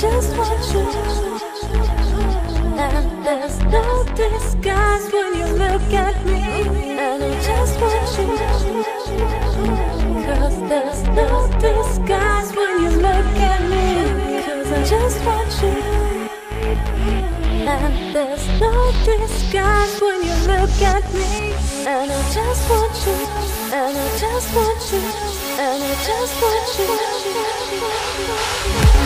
just want you. And there's no disguise when you look at me. And I just want you. 'Cause there's no disguise when you look at me. 'Cause I just want you. And there's no disguise when you look at me. And I just want you. And I just want you. And I just want you.